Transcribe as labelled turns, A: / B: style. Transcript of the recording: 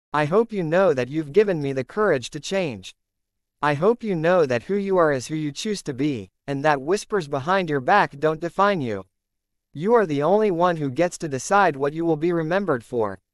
A: I hope you know that you've given me the courage to change. I hope you know that who you are is who you choose to be, and that whispers behind your back don't define you. You are the only one who gets to decide what you will be remembered for.